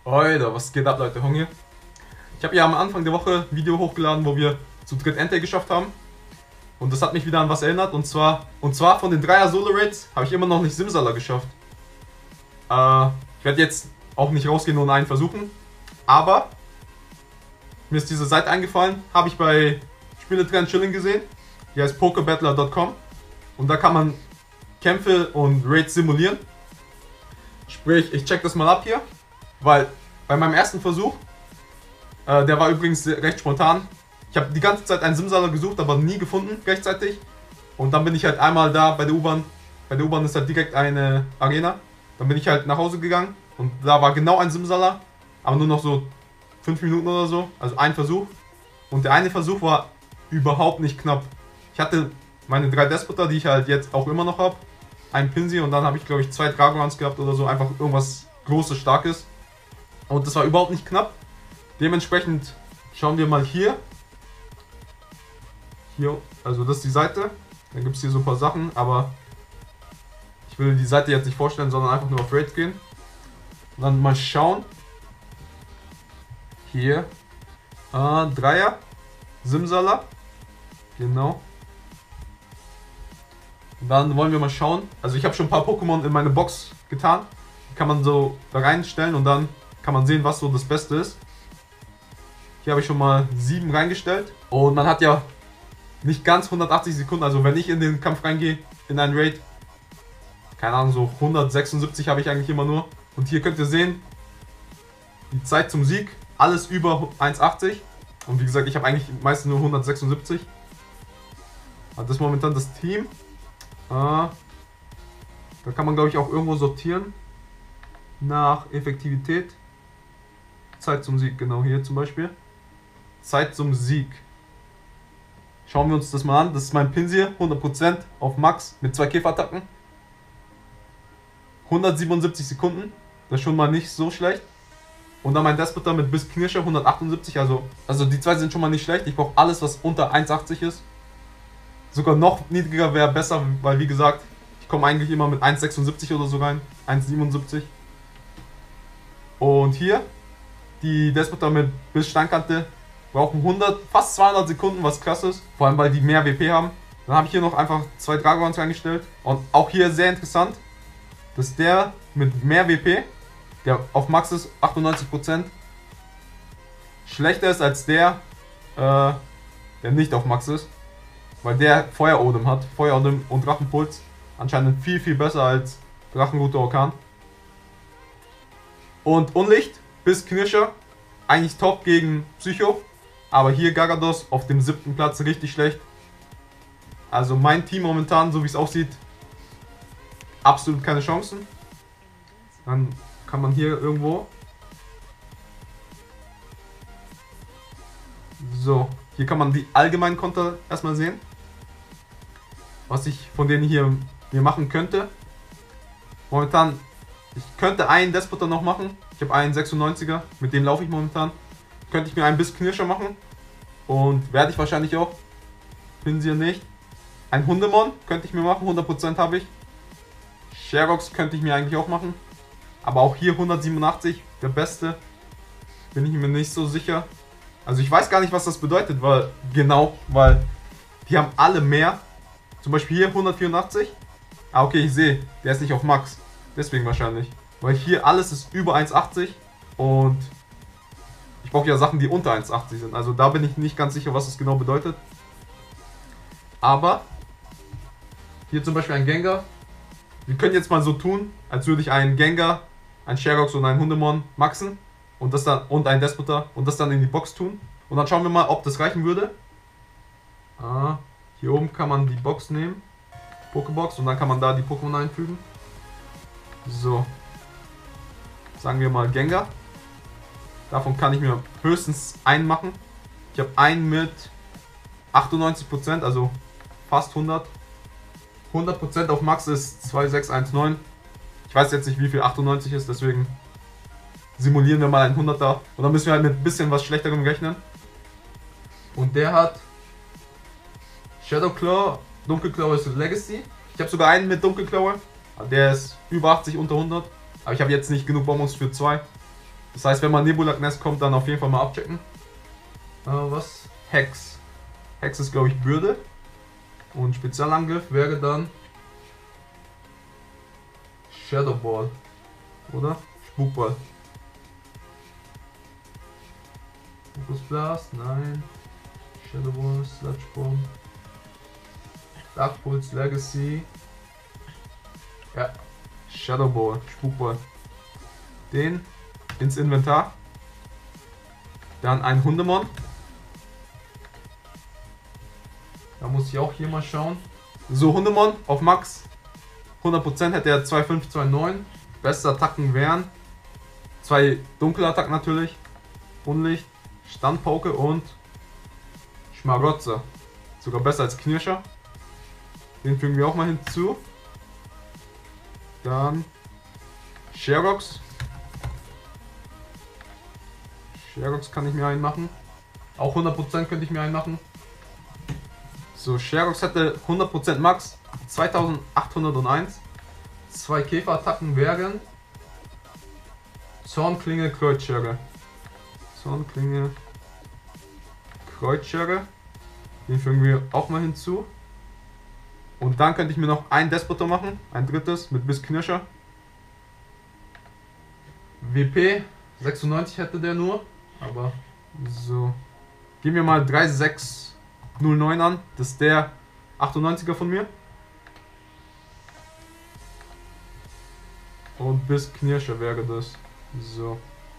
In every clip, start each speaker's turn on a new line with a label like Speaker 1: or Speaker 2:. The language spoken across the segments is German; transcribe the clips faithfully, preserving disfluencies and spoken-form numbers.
Speaker 1: Alter, was geht ab, Leute? Hong hier. Ich habe ja am Anfang der Woche ein Video hochgeladen, wo wir zu dritt Ente geschafft haben. Und das hat mich wieder an was erinnert. Und zwar, und zwar von den Dreier Solo Raids habe ich immer noch nicht Simsala geschafft. Äh, ich werde jetzt auch nicht rausgehen und einen versuchen. Aber mir ist diese Seite eingefallen, habe ich bei Spieletrend Chilling gesehen. Die heißt pokerbattler punkt com. Und da kann man Kämpfe und Raids simulieren. Sprich, ich check das mal ab hier. Weil bei meinem ersten Versuch, äh, der war übrigens recht spontan. Ich habe die ganze Zeit einen Simsala gesucht, aber nie gefunden rechtzeitig. Und dann bin ich halt einmal da bei der U-Bahn. Bei der U-Bahn ist halt direkt eine Arena. Dann bin ich halt nach Hause gegangen und da war genau ein Simsala. Aber nur noch so fünf Minuten oder so. Also ein Versuch. Und der eine Versuch war überhaupt nicht knapp. Ich hatte meine drei Despoter, die ich halt jetzt auch immer noch habe. Ein Pinsy und dann habe ich, glaube ich, zwei Dragons gehabt oder so. Einfach irgendwas Großes, Starkes. Und das war überhaupt nicht knapp. Dementsprechend schauen wir mal hier. Hier, also das ist die Seite. Dann gibt es hier so ein paar Sachen, aber ich will die Seite jetzt nicht vorstellen, sondern einfach nur auf Raids gehen. Und dann mal schauen. Hier. Äh, Dreier. Simsala. Genau. Und dann wollen wir mal schauen. Also ich habe schon ein paar Pokémon in meine Box getan. Die kann man so da reinstellen und dann kann man sehen, was so das Beste ist. Hier habe ich schon mal sieben reingestellt. Und man hat ja nicht ganz hundertachtzig Sekunden. Also wenn ich in den Kampf reingehe, in einen Raid, keine Ahnung, so hundertsechsundsiebzig habe ich eigentlich immer nur. Und hier könnt ihr sehen, die Zeit zum Sieg, alles über eins achtzig. Und wie gesagt, ich habe eigentlich meistens nur hundertsechsundsiebzig. Das ist momentan das Team. Da kann man, glaube ich, auch irgendwo sortieren. Nach Effektivität. Zeit zum Sieg, genau hier zum Beispiel. Zeit zum Sieg. Schauen wir uns das mal an. Das ist mein Pinsir, hundert Prozent auf Max mit zwei Käferattacken. hundertsiebenundsiebzig Sekunden. Das ist schon mal nicht so schlecht. Und dann mein Despoter mit bis Knirscher hundertachtundsiebzig. Also, also die zwei sind schon mal nicht schlecht. Ich brauche alles, was unter eins achtzig ist. Sogar noch niedriger wäre besser, weil wie gesagt, ich komme eigentlich immer mit eins sechsundsiebzig oder so rein. eins siebenundsiebzig. Und hier, die Despoter mit bis Steinkante brauchen hundert, fast zweihundert Sekunden, was krass ist. Vor allem, weil die mehr W P haben. Dann habe ich hier noch einfach zwei Dragons reingestellt. Und auch hier sehr interessant, dass der mit mehr W P, der auf Max ist, achtundneunzig Prozent, schlechter ist als der, äh, der nicht auf Max ist. Weil der Feuerodem hat. Feuerodem und Drachenpuls. Anscheinend viel, viel besser als Drachenroute Orkan. Und Unlicht bis Knirscher. Eigentlich top gegen Psycho. Aber hier Garados auf dem siebten Platz richtig schlecht. Also mein Team momentan, so wie es aussieht, absolut keine Chancen. Dann kann man hier irgendwo. So, hier kann man die allgemeinen Konter erstmal sehen. Was ich von denen hier mir machen könnte. Momentan, ich könnte einen Despoter noch machen. Ich habe einen sechsundneunziger, mit dem laufe ich momentan. Könnte ich mir einen bis Knirscher machen. Und werde ich wahrscheinlich auch. Pinsir nicht. Ein Hundemon könnte ich mir machen, hundert Prozent habe ich. Sherox könnte ich mir eigentlich auch machen. Aber auch hier hundertsiebenundachtzig, der beste. Bin ich mir nicht so sicher. Also ich weiß gar nicht, was das bedeutet, weil genau, weil die haben alle mehr. Zum Beispiel hier hundertvierundachtzig. Ah, okay, ich sehe, der ist nicht auf Max. Deswegen wahrscheinlich. Weil hier alles ist über eins achtzig und ich brauche ja Sachen, die unter eins achtzig sind. Also da bin ich nicht ganz sicher, was das genau bedeutet. Aber hier zum Beispiel ein Gengar. Wir können jetzt mal so tun, als würde ich einen Gengar, einen Sherox und einen Hundemon maxen. Und das dann und ein Despoter und das dann in die Box tun. Und dann schauen wir mal, ob das reichen würde. Ah, hier oben kann man die Box nehmen. Pokebox und dann kann man da die Pokémon einfügen. So. Sagen wir mal Gengar. Davon kann ich mir höchstens einen machen. Ich habe einen mit achtundneunzig Prozent, also fast hundert. hundert Prozent auf Max ist zwei sechs eins neun. Ich weiß jetzt nicht, wie viel achtundneunzig ist, deswegen simulieren wir mal einen hunderter. Und dann müssen wir halt mit ein bisschen was Schlechterem rechnen. Und der hat Shadowclaw, Dunkelklaue ist Legacy. Ich habe sogar einen mit Dunkelklaue. Der ist über achtzig, unter hundert. Aber ich habe jetzt nicht genug Bonbons für zwei. Das heißt, wenn mal Nebulak Nest kommt, dann auf jeden Fall mal abchecken. Äh, was? Hex. Hex ist, glaube ich, Bürde. Und Spezialangriff wäre dann Shadow Ball. Oder? Spukball. Focus Blast, nein. Shadow Ball, Sludge Bomb. Dark Pulse Legacy. Ja. Shadow Ball, Spukball. Den ins Inventar. Dann ein Hundemon. Da muss ich auch hier mal schauen. So, Hundemon auf Max. hundert Prozent hätte er zwei fünf, zwei neun. Beste Attacken wären zwei dunkle Attacken natürlich. Unlicht, Standpauke und Schmarotzer. Sogar besser als Knirscher. Den fügen wir auch mal hinzu. Dann Sherox. Sherox kann ich mir einen machen. Auch hundert Prozent könnte ich mir einen machen. So, Sherox hätte hundert Prozent Max. zweitausendachthunderteins. Zwei Käferattacken wären Zornklinge, Kreuzschere. Zornklinge, Kreuzschere. Den fügen wir auch mal hinzu. Und dann könnte ich mir noch ein Despoter machen. Ein drittes mit Biss Knirscher. W P sechsundneunzig hätte der nur. Aber so. Gehen wir mal drei sechs null neun an. Das ist der achtundneunziger von mir. Und Biss Knirscher wäre das. So.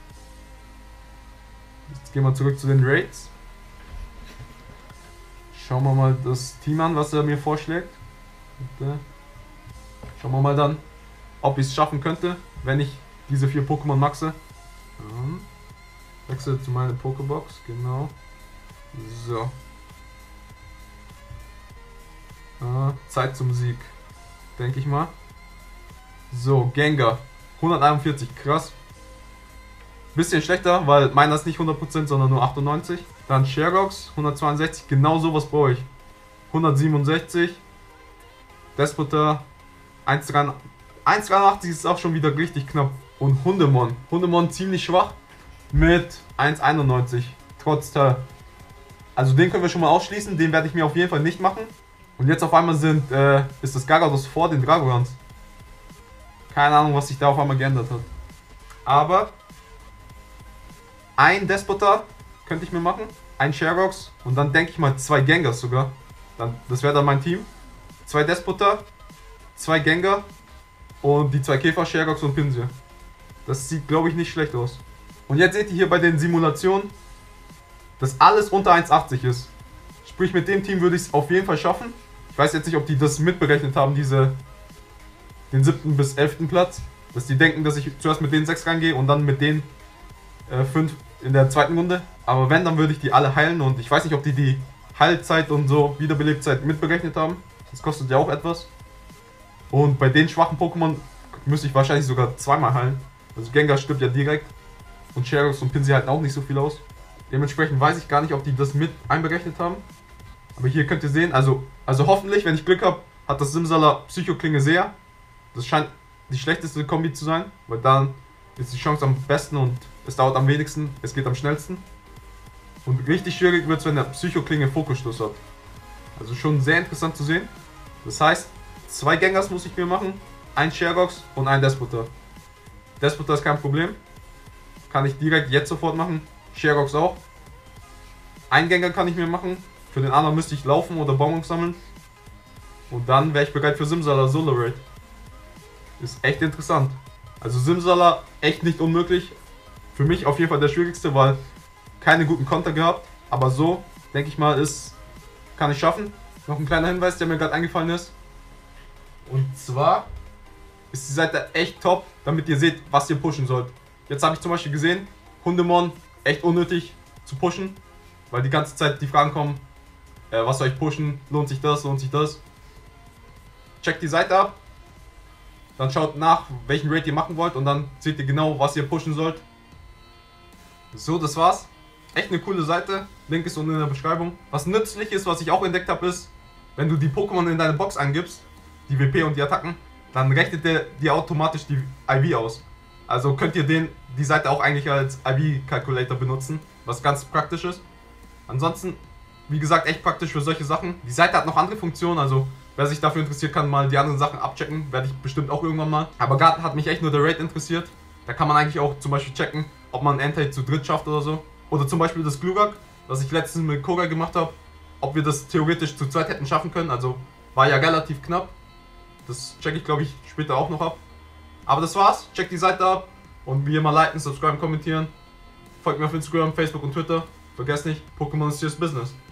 Speaker 1: Jetzt gehen wir zurück zu den Raids. Schauen wir mal das Team an, was er mir vorschlägt. Okay. Schauen wir mal dann, ob ich es schaffen könnte, wenn ich diese vier Pokémon maxe. Um, wechsle zu meiner Pokébox, genau. So. Uh, Zeit zum Sieg, denke ich mal. So, Gengar. hunderteinundvierzig, krass. Bisschen schlechter, weil meiner ist nicht hundert Prozent, sondern nur achtundneunzig. Dann Sherox, hundertzweiundsechzig, genau sowas brauche ich. hundertsiebenundsechzig. Despoter, eins Komma dreiundachtzig ist auch schon wieder richtig knapp. Und Hundemon. Hundemon ziemlich schwach mit eins Komma einundneunzig. Trotz Teil. Also den können wir schon mal ausschließen, den werde ich mir auf jeden Fall nicht machen. Und jetzt auf einmal sind, äh, ist das Gyarados vor den Dragorans. Keine Ahnung, was sich da auf einmal geändert hat. Aber ein Despoter könnte ich mir machen, ein Sherox und dann denke ich mal zwei Gengars sogar. Dann, das wäre dann mein Team. Zwei Despoter, zwei Gengar und die zwei Käfer, Sherox und Pinsir. Das sieht, glaube ich, nicht schlecht aus. Und jetzt seht ihr hier bei den Simulationen, dass alles unter eins achtzig ist. Sprich, mit dem Team würde ich es auf jeden Fall schaffen. Ich weiß jetzt nicht, ob die das mitberechnet haben, diese den siebten bis elften Platz. Dass die denken, dass ich zuerst mit denen sechs reingehe und dann mit denen äh, fünf in der zweiten Runde. Aber wenn, dann würde ich die alle heilen und ich weiß nicht, ob die die Heilzeit und so Wiederbelebzeit mitberechnet haben. Das kostet ja auch etwas. Und bei den schwachen Pokémon müsste ich wahrscheinlich sogar zweimal heilen. Also Gengar stirbt ja direkt. Und Sherox und Pinsir halten auch nicht so viel aus. Dementsprechend weiß ich gar nicht, ob die das mit einberechnet haben. Aber hier könnt ihr sehen, also, also hoffentlich, wenn ich Glück habe, hat das Simsala Psychoklinge sehr. Das scheint die schlechteste Kombi zu sein, weil dann ist die Chance am besten und es dauert am wenigsten, es geht am schnellsten. Und richtig schwierig wird es, wenn der Psychoklinge Fokusstoß hat. Also schon sehr interessant zu sehen. Das heißt, zwei Gengars muss ich mir machen, ein Sherox und ein Despoter. Despoter ist kein Problem. Kann ich direkt jetzt sofort machen. Sherox auch. Ein Gengar kann ich mir machen. Für den anderen müsste ich laufen oder Bonbons sammeln. Und dann wäre ich bereit für Simsala Solo Raid. Ist echt interessant. Also Simsala echt nicht unmöglich. Für mich auf jeden Fall der schwierigste, weil keine guten Konter gehabt. Aber so, denke ich mal, ist kann ich schaffen. Noch ein kleiner Hinweis, der mir gerade eingefallen ist. Und zwar ist die Seite echt top, damit ihr seht, was ihr pushen sollt. Jetzt habe ich zum Beispiel gesehen, Hundemon echt unnötig zu pushen, weil die ganze Zeit die Fragen kommen, äh, was soll ich pushen, lohnt sich das, lohnt sich das. Checkt die Seite ab, dann schaut nach, welchen Raid ihr machen wollt und dann seht ihr genau, was ihr pushen sollt. So, das war's. Echt eine coole Seite, Link ist unten in der Beschreibung. Was nützlich ist, was ich auch entdeckt habe, ist, wenn du die Pokémon in deine Box eingibst, die W P und die Attacken, dann rechnet der dir automatisch die I V aus. Also könnt ihr den, die Seite auch eigentlich als I V-Calculator benutzen, was ganz praktisch ist. Ansonsten, wie gesagt, echt praktisch für solche Sachen. Die Seite hat noch andere Funktionen, also wer sich dafür interessiert, kann mal die anderen Sachen abchecken. Werde ich bestimmt auch irgendwann mal. Aber gerade hat mich echt nur der Raid interessiert. Da kann man eigentlich auch zum Beispiel checken, ob man Endtate zu dritt schafft oder so. Oder zum Beispiel das Glurak, was ich letztens mit Koga gemacht habe. Ob wir das theoretisch zu zweit hätten schaffen können. Also war ja relativ knapp. Das checke ich, glaube ich, später auch noch ab. Aber das war's. Checkt die Seite ab. Und wie immer liken, subscriben, kommentieren. Folgt mir auf Instagram, Facebook und Twitter. Vergesst nicht, Pokémon is just business.